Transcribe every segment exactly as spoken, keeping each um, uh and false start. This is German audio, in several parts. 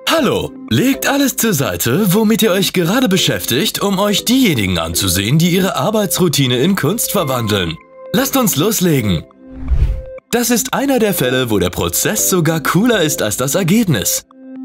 Hallo! Legt alles zur Seite, womit ihr euch gerade beschäftigt, um euch diejenigen anzusehen, die ihre Arbeitsroutine in Kunst verwandeln. Lasst uns loslegen! Das ist einer der Fälle, wo der Prozess sogar cooler ist als das Ergebnis.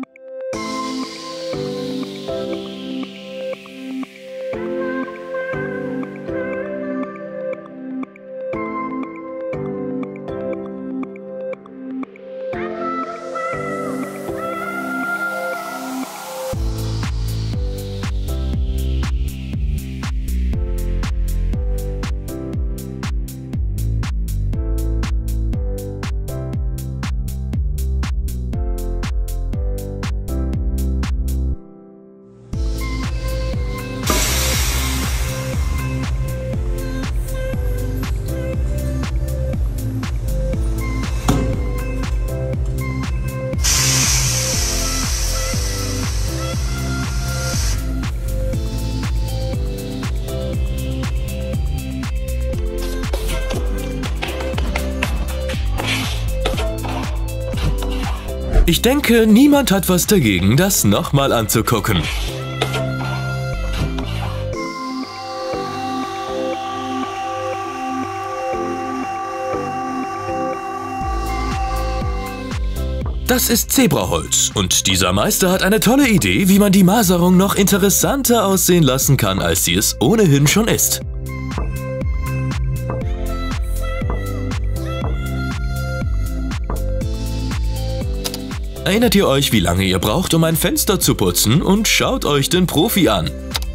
Ich denke, niemand hat was dagegen, das nochmal anzugucken. Das ist Zebraholz und dieser Meister hat eine tolle Idee, wie man die Maserung noch interessanter aussehen lassen kann, als sie es ohnehin schon ist. Erinnert ihr euch, wie lange ihr braucht, um ein Fenster zu putzen, und schaut euch den Profi an.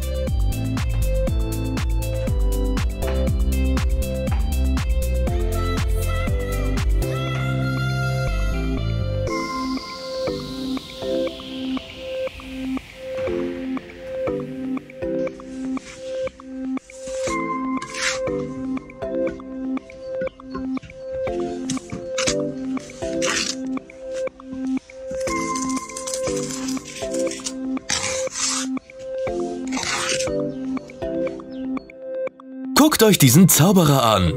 Guckt euch diesen Zauberer an!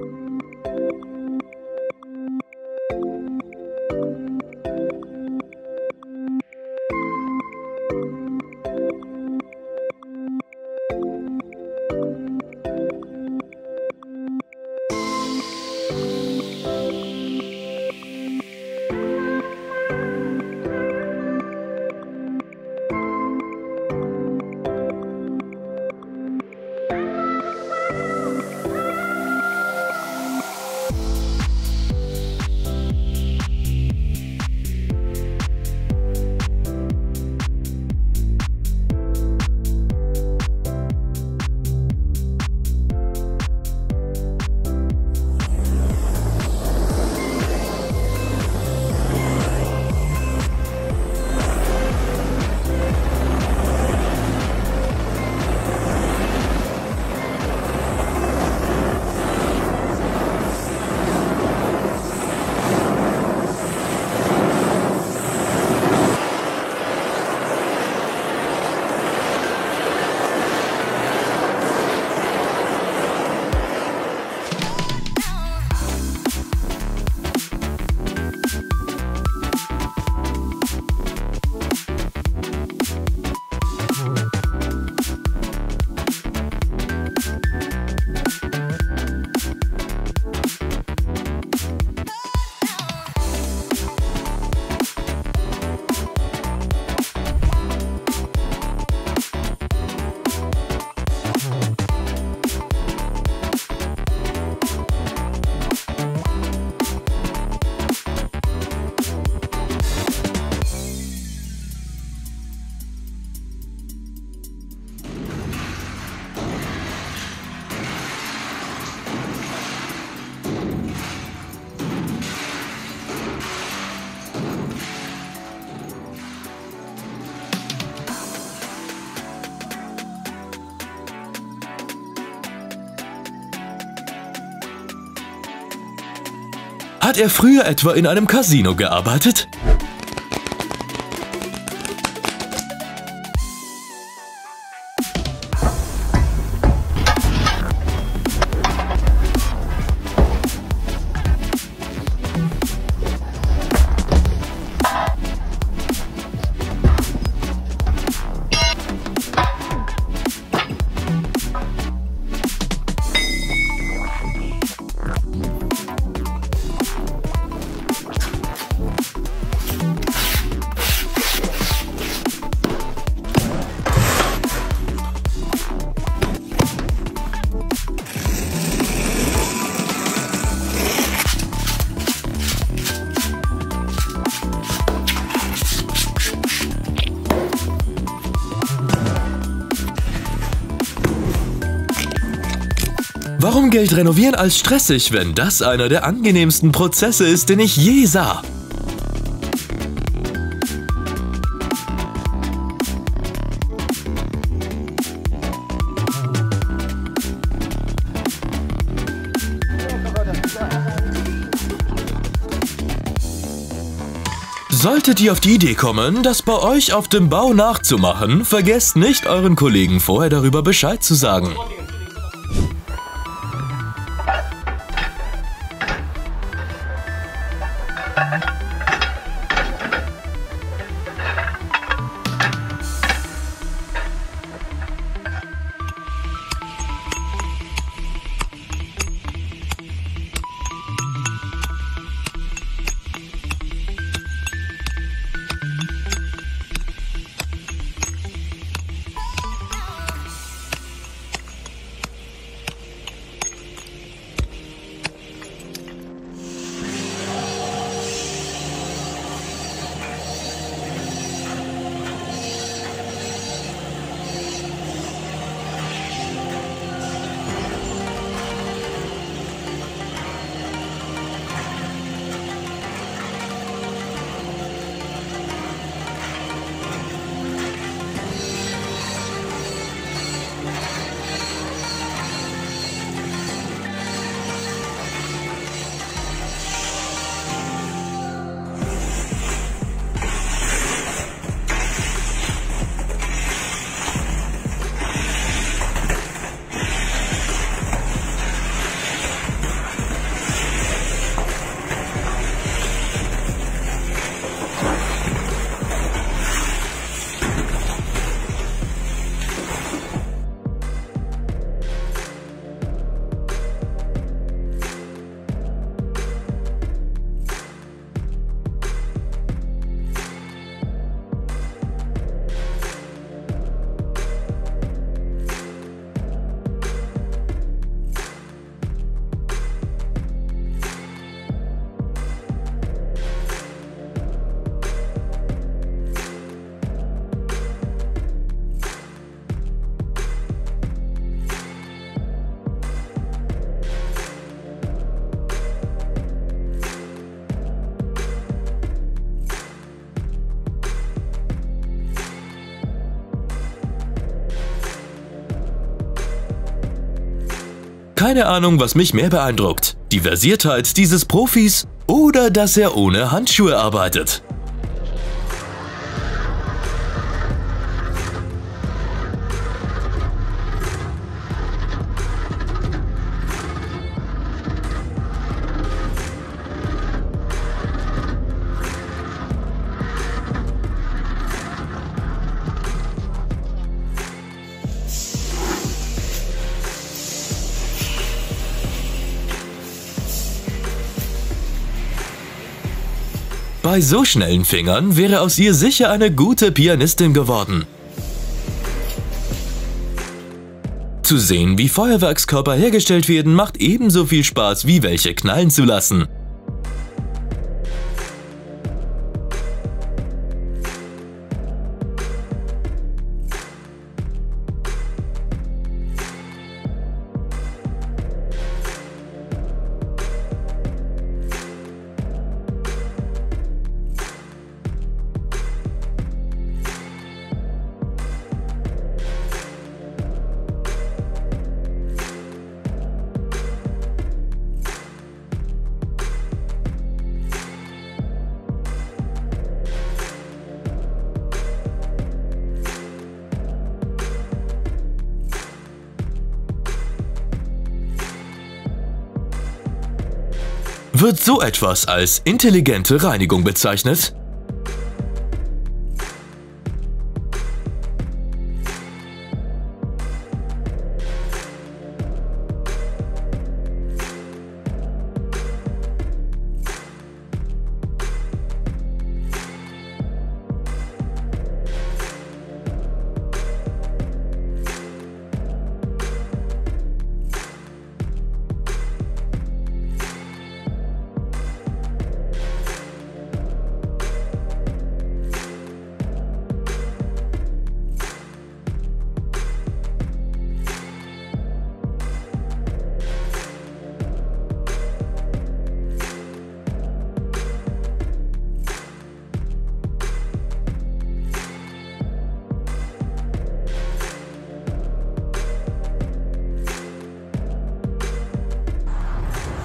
Hat er früher etwa in einem Casino gearbeitet? Warum gilt Renovieren als stressig, wenn das einer der angenehmsten Prozesse ist, den ich je sah? Solltet ihr auf die Idee kommen, das bei euch auf dem Bau nachzumachen, vergesst nicht, euren Kollegen vorher darüber Bescheid zu sagen. Keine Ahnung, was mich mehr beeindruckt. Die Versiertheit dieses Profis oder dass er ohne Handschuhe arbeitet. Bei so schnellen Fingern wäre aus ihr sicher eine gute Pianistin geworden. Zu sehen, wie Feuerwerkskörper hergestellt werden, macht ebenso viel Spaß, wie welche knallen zu lassen. Wird so etwas als intelligente Reinigung bezeichnet?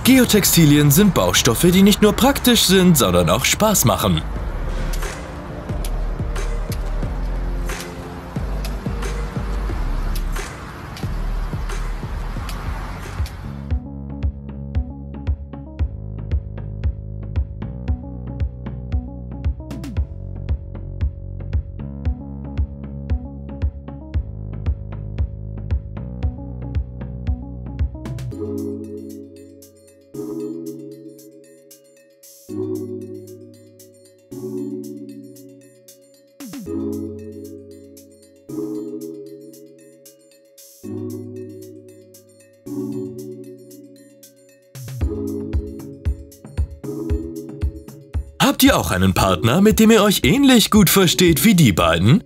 Geotextilien sind Baustoffe, die nicht nur praktisch sind, sondern auch Spaß machen. Habt ihr auch einen Partner, mit dem ihr euch ähnlich gut versteht wie die beiden?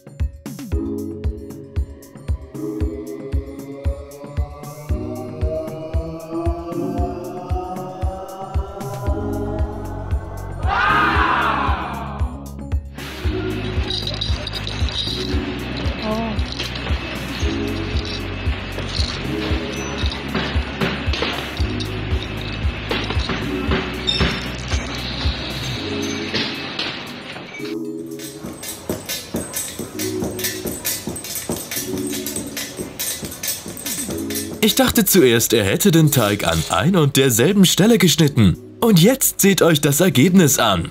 Ich dachte zuerst, er hätte den Teig an ein und derselben Stelle geschnitten. Und jetzt seht euch das Ergebnis an.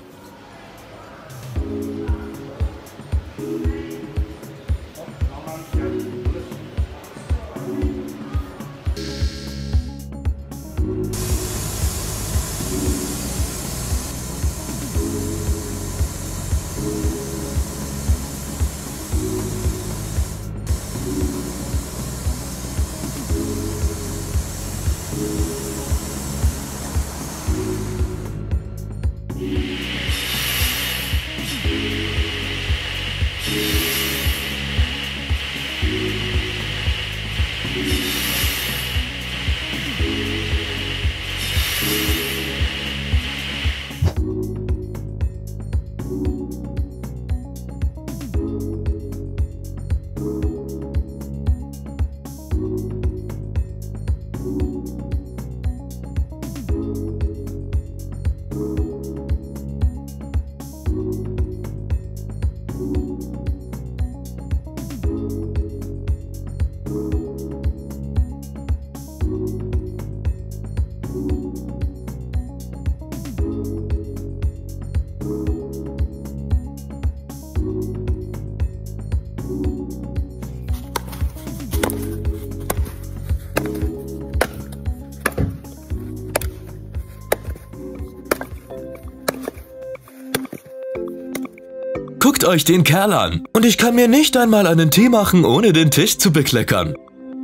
Guckt euch den Kerl an. Und ich kann mir nicht einmal einen Tee machen, ohne den Tisch zu bekleckern.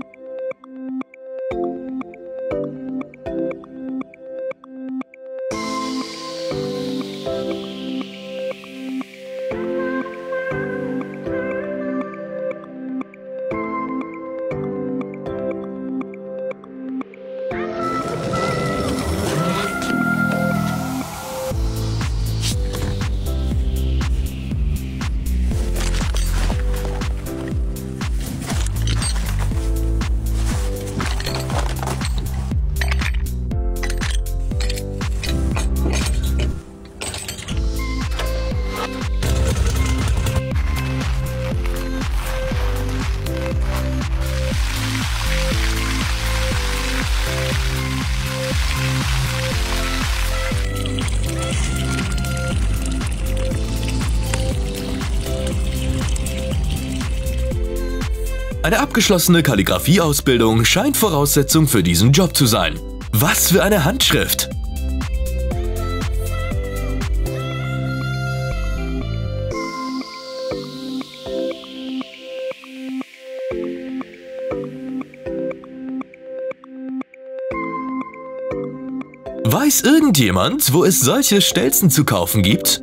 Eine abgeschlossene Kalligrafieausbildung scheint Voraussetzung für diesen Job zu sein. Was für eine Handschrift! Weiß irgendjemand, wo es solche Stelzen zu kaufen gibt?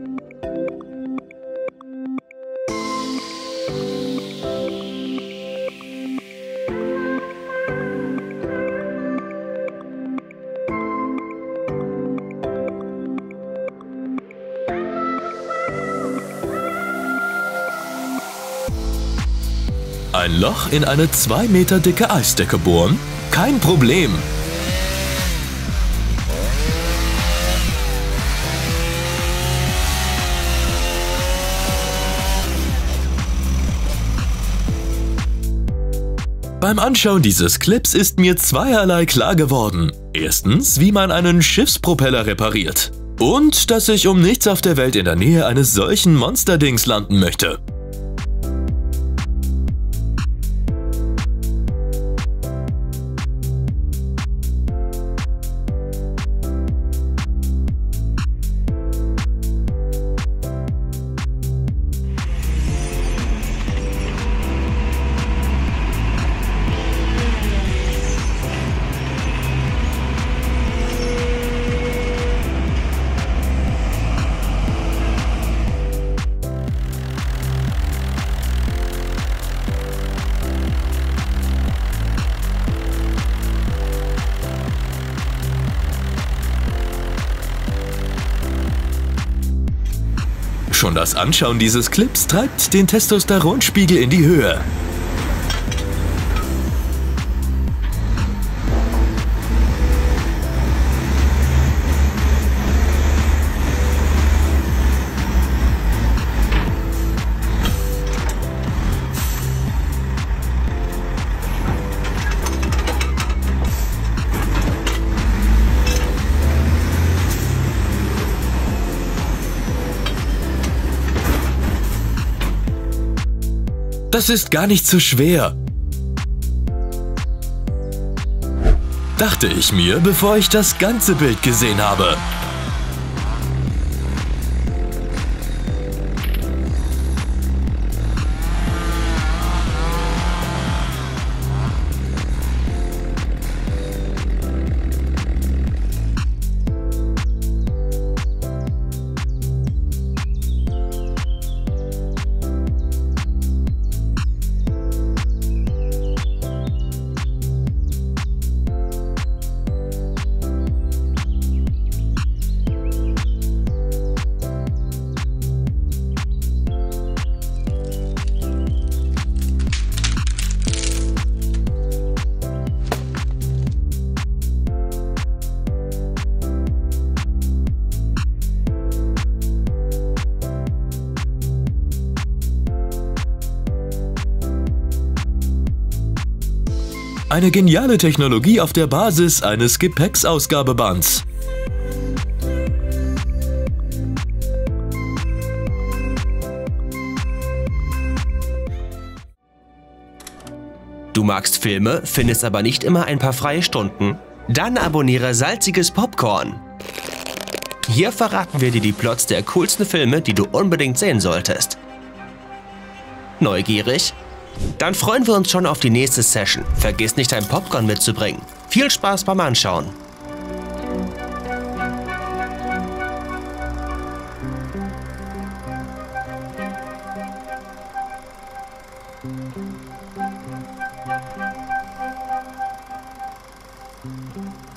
Ein Loch in eine zwei Meter dicke Eisdecke bohren? Kein Problem! Beim Anschauen dieses Clips ist mir zweierlei klar geworden. Erstens, wie man einen Schiffspropeller repariert. Und, dass ich um nichts auf der Welt in der Nähe eines solchen Monsterdings landen möchte. Schon das Anschauen dieses Clips treibt den Testosteronspiegel in die Höhe. Das ist gar nicht so schwer, dachte ich mir, bevor ich das ganze Bild gesehen habe. Eine geniale Technologie auf der Basis eines Gepäcksausgabebands. Du magst Filme, findest aber nicht immer ein paar freie Stunden? Dann abonniere Salziges Popcorn. Hier verraten wir dir die Plots der coolsten Filme, die du unbedingt sehen solltest. Neugierig? Dann freuen wir uns schon auf die nächste Session. Vergiss nicht, dein Popcorn mitzubringen. Viel Spaß beim Anschauen! Thank you.